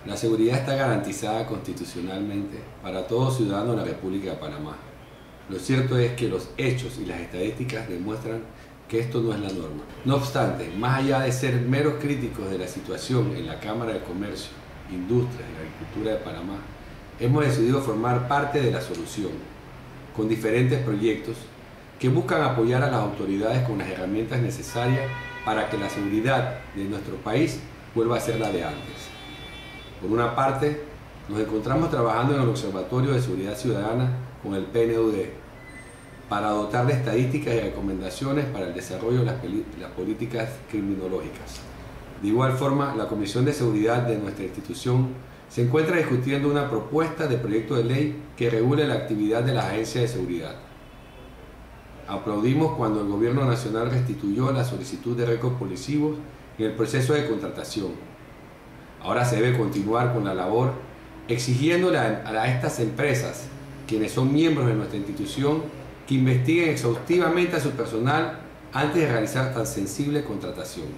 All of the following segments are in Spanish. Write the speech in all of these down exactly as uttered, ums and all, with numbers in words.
La seguridad está garantizada constitucionalmente para todo ciudadano de la República de Panamá. Lo cierto es que los hechos y las estadísticas demuestran que esto no es la norma. No obstante, más allá de ser meros críticos de la situación en la Cámara de Comercio, Industria y Agricultura de Panamá, hemos decidido formar parte de la solución, con diferentes proyectos que buscan apoyar a las autoridades con las herramientas necesarias para que la seguridad de nuestro país vuelva a ser la de antes. Por una parte, nos encontramos trabajando en el Observatorio de Seguridad Ciudadana con el P N U D para dotar de estadísticas y recomendaciones para el desarrollo de las, las políticas criminológicas. De igual forma, la Comisión de Seguridad de nuestra institución se encuentra discutiendo una propuesta de proyecto de ley que regule la actividad de las agencias de seguridad. Aplaudimos cuando el Gobierno Nacional restituyó la solicitud de récords policivos en el proceso de contratación. Ahora se debe continuar con la labor exigiéndole a, a estas empresas, quienes son miembros de nuestra institución, que investiguen exhaustivamente a su personal antes de realizar tan sensible contratación.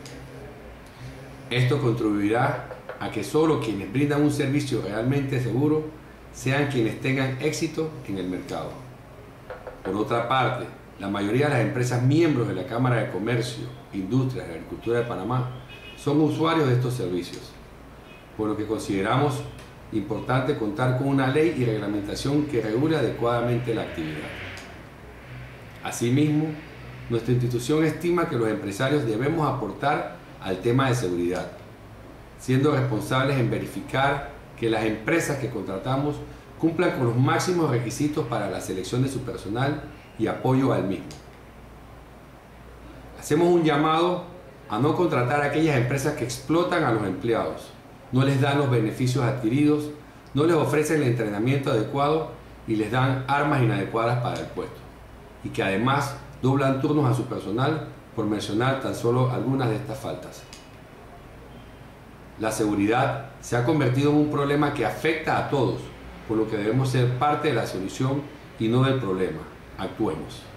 Esto contribuirá a que solo quienes brindan un servicio realmente seguro sean quienes tengan éxito en el mercado. Por otra parte, la mayoría de las empresas miembros de la Cámara de Comercio, Industria y Agricultura de Panamá son usuarios de estos servicios, por lo que consideramos importante contar con una ley y reglamentación que regule adecuadamente la actividad. Asimismo, nuestra institución estima que los empresarios debemos aportar al tema de seguridad, siendo responsables en verificar que las empresas que contratamos cumplan con los máximos requisitos para la selección de su personal y apoyo al mismo. Hacemos un llamado a no contratar a aquellas empresas que explotan a los empleados, no les dan los beneficios adquiridos, no les ofrecen el entrenamiento adecuado y les dan armas inadecuadas para el puesto, y que además doblan turnos a su personal, por mencionar tan solo algunas de estas faltas. La seguridad se ha convertido en un problema que afecta a todos, por lo que debemos ser parte de la solución y no del problema. Actuemos.